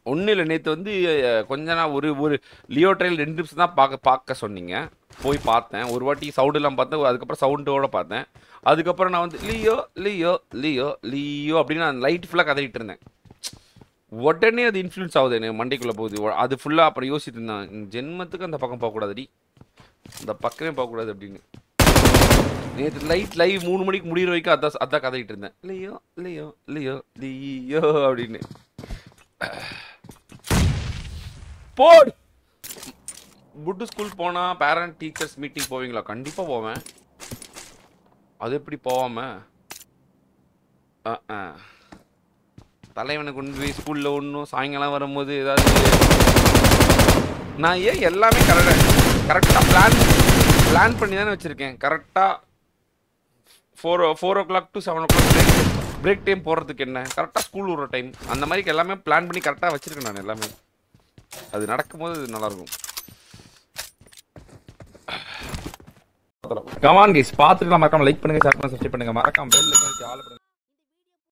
ஒன்றும் இல்லை, நேற்று வந்து கொஞ்ச நாள் ஒரு லியோ ட்ரையல் 2 நிமிஷம் தான் பார்க்க சொன்னீங்க. போய் பார்த்தேன், ஒரு வாட்டி சவுண்ட் இல்லாமல் பார்த்தேன், அதுக்கப்புறம் சவுண்டோட பார்த்தேன். அதுக்கப்புறம் நான் வந்து லியோ லியோ லியோ லியோ அப்படின்னு நான் லைட் ஃபுல்லாக கதறிட்டு இருந்தேன். உடனே அது இன்ஃப்ளூயன்ஸ் ஆகுது எனக்கு, மண்டைக்குள்ளே போகுது. அது ஃபுல்லாக அப்புறம் யோசிச்சுட்டு இருந்தேன், ஜென்மத்துக்கு அந்த பக்கம் போகக்கூடாதுடி, அந்த பக்கமே போகக்கூடாது அப்படின்னு. நேற்று லைவ் 3 மணிக்கு முடிகிற வரைக்கும் அதான் கதறிட்டு இருந்தேன், லியோ லியோ லியோ லியோ அப்படின்னு. போடு. புட்டு ஸ்கூல் போனால் பேரண்ட் டீச்சர்ஸ் மீட்டிங் போவீங்களா? கண்டிப்பாக போவேன். அது எப்படி போவாம? தலைவனை கொண்டு போய் ஸ்கூலில் ஒன்றும் சாயங்காலம் வரும்போது ஏதாவது நான் ஏன் எல்லாமே கரெக்டாக பிளான் பண்ணி தானே வச்சுருக்கேன். கரெக்டாக 4 o'clock to 7 o'clock break time போடுறதுக்கு என்ன, கரெக்டாக ஸ்கூல் விடுற டைம், அந்த மாதிரி எல்லாமே பிளான் பண்ணி கரெக்டாக வச்சுருக்கேன் நான் எல்லாமே. அது நடக்கும்போது அது நல்லாயிருக்கும். கமான் கைஸ், பார்த்துட்டு மறக்காம லைக் பண்ணுங்க, ஷேர் பண்ணுங்க, சப்ஸ்கிரைப் பண்ணுங்க, மறக்காம பெல் ஐகானை ஆல் பண்ணுங்க.